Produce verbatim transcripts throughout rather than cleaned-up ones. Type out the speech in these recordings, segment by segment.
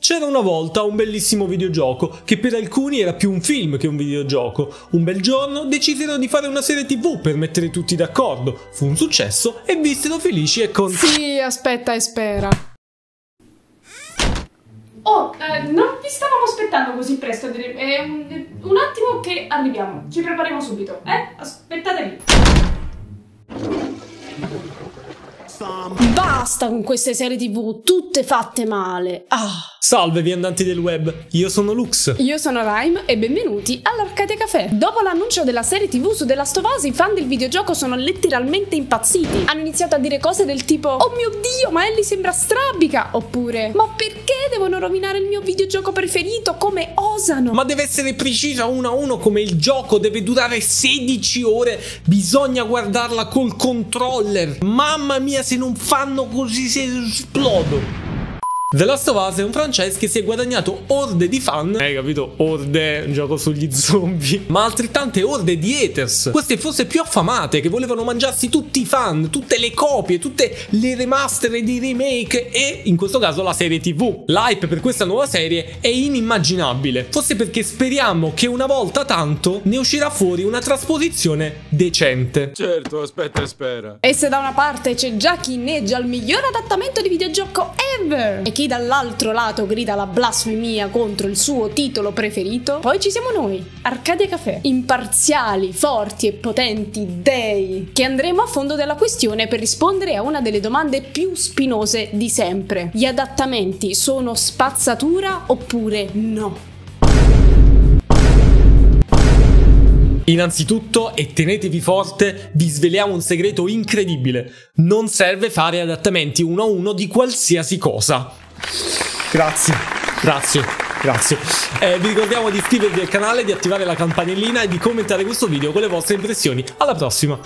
C'era una volta un bellissimo videogioco che per alcuni era più un film che un videogioco. Un bel giorno decisero di fare una serie tv per mettere tutti d'accordo. Fu un successo e vissero felici e con... Sì, aspetta e spera. Oh, eh, non vi stavamo aspettando così presto, eh, un, un attimo che arriviamo, ci prepariamo subito, eh? Aspettate lì. Basta con queste serie tv, tutte fatte male. Ah. Salve viandanti del web, io sono Lux. Io sono Rime e benvenuti all'Arcadia Café. Dopo l'annuncio della serie tv su The Last of Us, i fan del videogioco sono letteralmente impazziti. Hanno iniziato a dire cose del tipo: oh mio Dio, ma Ellie sembra strabica. Oppure: ma perché devono rovinare il mio videogioco preferito? Come osano? Ma deve essere precisa uno a uno come il gioco, deve durare sedici ore. Bisogna guardarla col controller. Mamma mia, se non fanno così se esplodo. The Last of Us è un franchise che si è guadagnato orde di fan. Hai capito? Orde, un gioco sugli zombie. Ma altrettante orde di haters. Queste forse più affamate, che volevano mangiarsi tutti i fan, tutte le copie, tutte le remaster e i remake e in questo caso la serie tv. L'hype per questa nuova serie è inimmaginabile. Forse perché speriamo che una volta tanto ne uscirà fuori una trasposizione decente. Certo, aspetta e spera. E se da una parte c'è già chi inneggia il miglior adattamento di videogioco ever e chi dall'altro lato grida la blasfemia contro il suo titolo preferito, poi ci siamo noi, Arcadia Café, imparziali, forti e potenti dei, che andremo a fondo della questione per rispondere a una delle domande più spinose di sempre: gli adattamenti sono spazzatura oppure no? Innanzitutto, e tenetevi forte, vi sveliamo un segreto incredibile: non serve fare adattamenti uno a uno di qualsiasi cosa. Grazie, grazie, grazie. Eh, vi ricordiamo di iscrivervi al canale, di attivare la campanellina e di commentare questo video con le vostre impressioni. Alla prossima!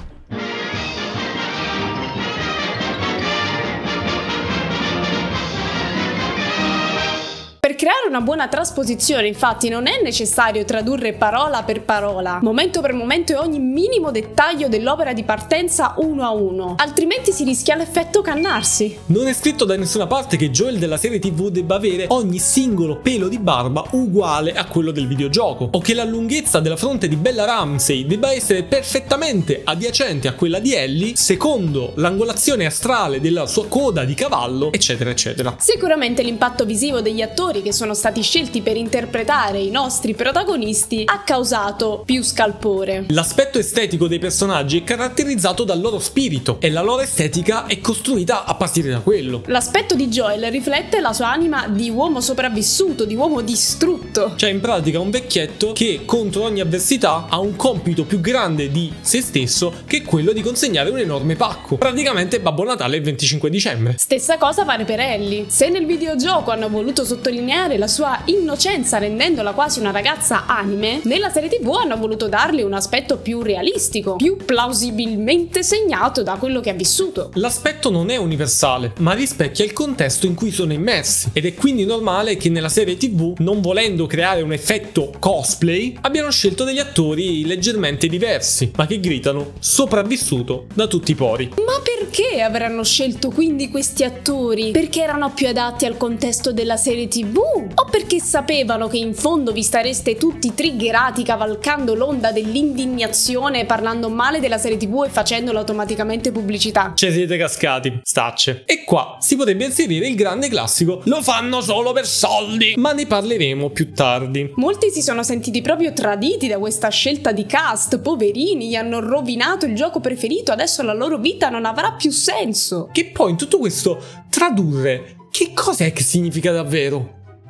Per creare una buona trasposizione, infatti, non è necessario tradurre parola per parola, momento per momento e ogni minimo dettaglio dell'opera di partenza uno a uno, altrimenti si rischia l'effetto cannarsi. Non è scritto da nessuna parte che Joel della serie tv debba avere ogni singolo pelo di barba uguale a quello del videogioco, o che la lunghezza della fronte di Bella Ramsey debba essere perfettamente adiacente a quella di Ellie secondo l'angolazione astrale della sua coda di cavallo, eccetera eccetera. Sicuramente l'impatto visivo degli attori che sono stati scelti per interpretare i nostri protagonisti ha causato più scalpore. L'aspetto estetico dei personaggi è caratterizzato dal loro spirito e la loro estetica è costruita a partire da quello. L'aspetto di Joel riflette la sua anima di uomo sopravvissuto, di uomo distrutto. Cioè in pratica un vecchietto che contro ogni avversità ha un compito più grande di se stesso che quello di consegnare un enorme pacco. Praticamente Babbo Natale il venticinque dicembre. Stessa cosa vale per Ellie. Se nel videogioco hanno voluto sottolineare la sua innocenza rendendola quasi una ragazza anime, nella serie tv hanno voluto darle un aspetto più realistico, più plausibilmente segnato da quello che ha vissuto. L'aspetto non è universale, ma rispecchia il contesto in cui sono immersi ed è quindi normale che nella serie tv, non volendo creare un effetto cosplay, abbiano scelto degli attori leggermente diversi, ma che gridano sopravvissuto da tutti i pori. Ma perché avranno scelto quindi questi attori? Perché erano più adatti al contesto della serie tv? O perché sapevano che in fondo vi stareste tutti triggerati cavalcando l'onda dell'indignazione parlando male della serie tv e facendolo automaticamente pubblicità? Ci siete cascati, stacce. E qua si potrebbe inserire il grande classico: lo fanno solo per soldi, ma ne parleremo più tardi. Molti si sono sentiti proprio traditi da questa scelta di cast, poverini, gli hanno rovinato il gioco preferito, adesso la loro vita non avrà più senso. Che poi in tutto questo tradurre, che cos'è che significa davvero?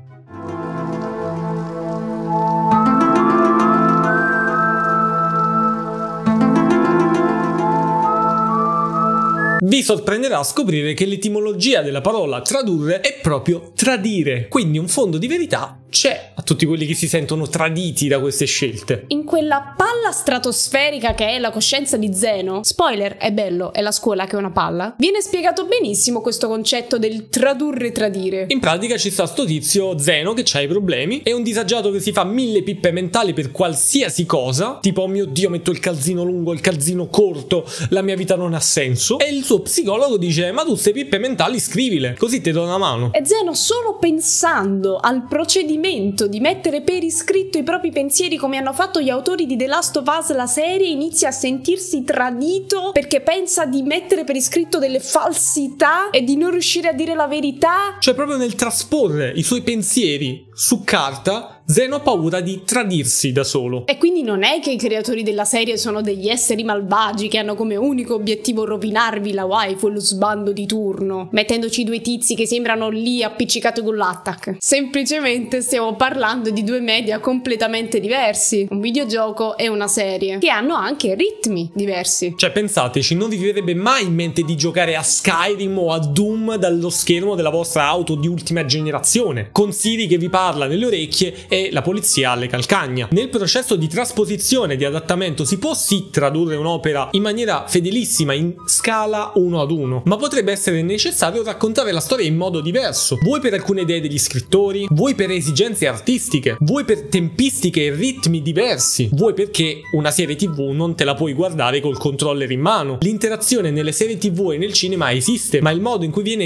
Vi sorprenderà scoprire che l'etimologia della parola tradurre è proprio tradire, quindi un fondo di verità c'è a tutti quelli che si sentono traditi da queste scelte. In quella palla stratosferica che è la coscienza di Zeno, spoiler, è bello, è la scuola che è una palla, viene spiegato benissimo questo concetto del tradurre e tradire. In pratica ci sta sto tizio Zeno che c'ha i problemi, è un disagiato che si fa mille pippe mentali per qualsiasi cosa, tipo oh mio Dio metto il calzino lungo, il calzino corto, la mia vita non ha senso, e il suo psicologo dice ma tu queste pippe mentali scrivile, così ti do una mano. E Zeno, solo pensando al procedimento di mettere per iscritto i propri pensieri come hanno fatto gli autori di The Last of Us la serie, inizia a sentirsi tradito perché pensa di mettere per iscritto delle falsità e di non riuscire a dire la verità. Cioè proprio nel trasporre i suoi pensieri su carta Zeno ha paura di tradirsi da solo. E quindi non è che i creatori della serie sono degli esseri malvagi che hanno come unico obiettivo rovinarvi la waifu e lo sbando di turno, mettendoci due tizi che sembrano lì appiccicati con l'attack. Semplicemente stiamo parlando di due media completamente diversi, un videogioco e una serie, che hanno anche ritmi diversi. Cioè pensateci, non vi verrebbe mai in mente di giocare a Skyrim o a Doom dallo schermo della vostra auto di ultima generazione, con Siri che vi parla nelle orecchie e la polizia alle calcagna. Nel processo di trasposizione e di adattamento si può sì tradurre un'opera in maniera fedelissima in scala uno ad uno, ma potrebbe essere necessario raccontare la storia in modo diverso, vuoi per alcune idee degli scrittori, vuoi per esigenze artistiche, vuoi per tempistiche e ritmi diversi, vuoi perché una serie tv non te la puoi guardare col controller in mano. L'interazione nelle serie tv e nel cinema esiste, ma il modo in cui viene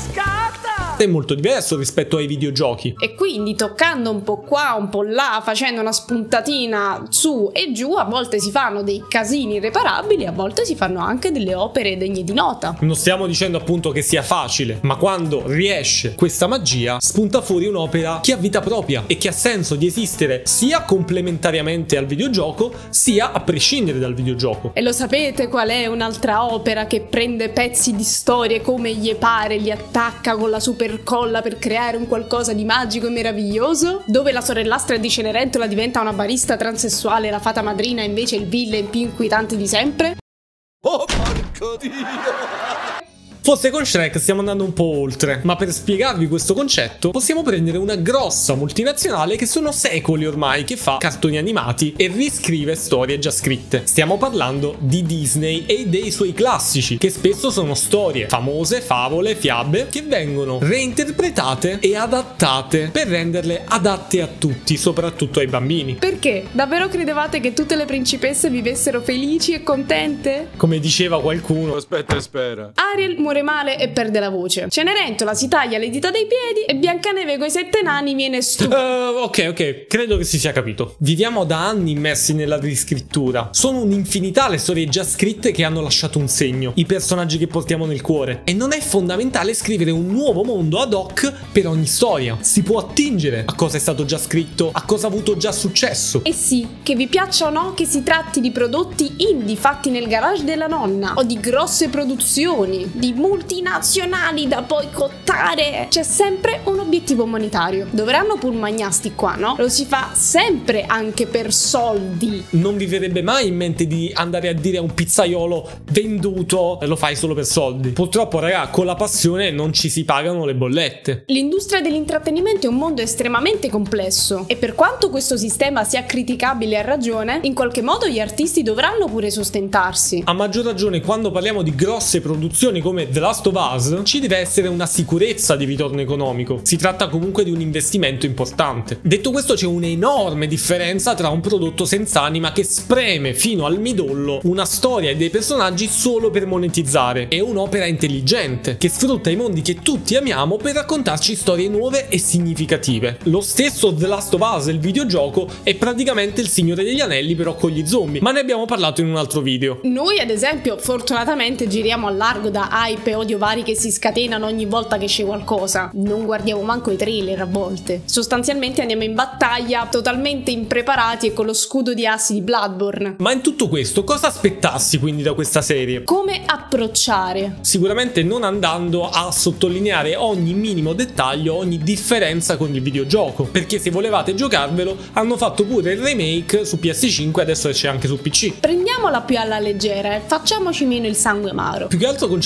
è molto diverso rispetto ai videogiochi. E quindi toccando un po' qua, un po' là, facendo una spuntatina su e giù, a volte si fanno dei casini irreparabili, a volte si fanno anche delle opere degne di nota. Non stiamo dicendo appunto che sia facile, ma quando riesce questa magia spunta fuori un'opera che ha vita propria e che ha senso di esistere sia complementariamente al videogioco sia a prescindere dal videogioco. E lo sapete qual è un'altra opera che prende pezzi di storie come gli pare, li attacca con la super colla per creare un qualcosa di magico e meraviglioso, dove la sorellastra di Cenerentola diventa una barista transessuale e la fata madrina invece il villain più inquietante di sempre? Oh porco Dio! Forse con Shrek stiamo andando un po' oltre, ma per spiegarvi questo concetto possiamo prendere una grossa multinazionale che sono secoli ormai che fa cartoni animati e riscrive storie già scritte. Stiamo parlando di Disney e dei suoi classici, che spesso sono storie famose, favole, fiabe, che vengono reinterpretate e adattate per renderle adatte a tutti, soprattutto ai bambini. Perché? Davvero credevate che tutte le principesse vivessero felici e contente? Come diceva qualcuno, aspetta e spera. Ariel muore male e perde la voce. Cenerentola si taglia le dita dei piedi e Biancaneve coi sette nani viene stupida. Uh, ok, ok, credo che si sia capito. Viviamo da anni immersi nella riscrittura. Sono un'infinità le storie già scritte che hanno lasciato un segno, i personaggi che portiamo nel cuore. E non è fondamentale scrivere un nuovo mondo ad hoc per ogni storia. Si può attingere a cosa è stato già scritto, a cosa ha avuto già successo. E sì, che vi piaccia o no che si tratti di prodotti indie fatti nel garage della nonna, o di grosse produzioni, di multinazionali da boicottare, c'è sempre un obiettivo monetario. Dovranno pur magnasti qua, no? Lo si fa sempre anche per soldi. Non vi verrebbe mai in mente di andare a dire a un pizzaiolo venduto lo fai solo per soldi. Purtroppo raga, con la passione non ci si pagano le bollette. L'industria dell'intrattenimento è un mondo estremamente complesso e per quanto questo sistema sia criticabile a ragione, in qualche modo gli artisti dovranno pure sostentarsi. A maggior ragione quando parliamo di grosse produzioni come The Last of Us, ci deve essere una sicurezza di ritorno economico. Si tratta comunque di un investimento importante. Detto questo, c'è un'enorme differenza tra un prodotto senza anima che spreme fino al midollo una storia e dei personaggi solo per monetizzare e un'opera intelligente che sfrutta i mondi che tutti amiamo per raccontarci storie nuove e significative. Lo stesso The Last of Us, il videogioco, è praticamente il Signore degli Anelli però con gli zombie, ma ne abbiamo parlato in un altro video. Noi ad esempio fortunatamente giriamo a largo da hype e odio vari che si scatenano ogni volta che esce qualcosa. Non guardiamo manco i trailer a volte. Sostanzialmente andiamo in battaglia totalmente impreparati e con lo scudo di assi di Bloodborne. Ma in tutto questo cosa aspettarsi quindi da questa serie? Come approcciare? Sicuramente non andando a sottolineare ogni minimo dettaglio, ogni differenza con il videogioco, perché se volevate giocarvelo hanno fatto pure il remake su P S cinque, adesso esce anche su P C. Prendiamola più alla leggera e facciamoci meno il sangue amaro. Più che altro concentriamoci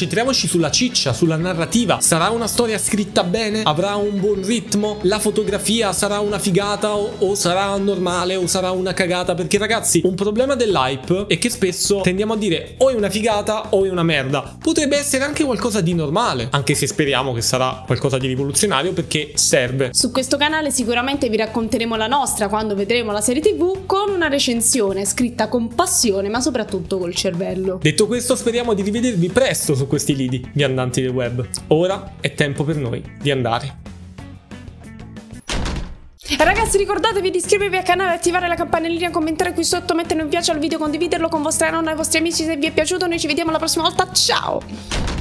dici sulla ciccia, sulla narrativa? Sarà una storia scritta bene? Avrà un buon ritmo? La fotografia sarà una figata o, o sarà normale o sarà una cagata? Perché ragazzi, un problema dell'hype è che spesso tendiamo a dire o è una figata o è una merda. Potrebbe essere anche qualcosa di normale, anche se speriamo che sarà qualcosa di rivoluzionario, perché serve. Su questo canale sicuramente vi racconteremo la nostra quando vedremo la serie tv, con una recensione scritta con passione ma soprattutto col cervello. Detto questo, speriamo di rivedervi presto su questi lidi viandanti del web. Ora è tempo per noi di andare. Ragazzi, ricordatevi di iscrivervi al canale, attivare la campanellina, commentare qui sotto, mettere un piace al video, condividerlo con vostra nonna e i vostri amici se vi è piaciuto. Noi ci vediamo la prossima volta, ciao!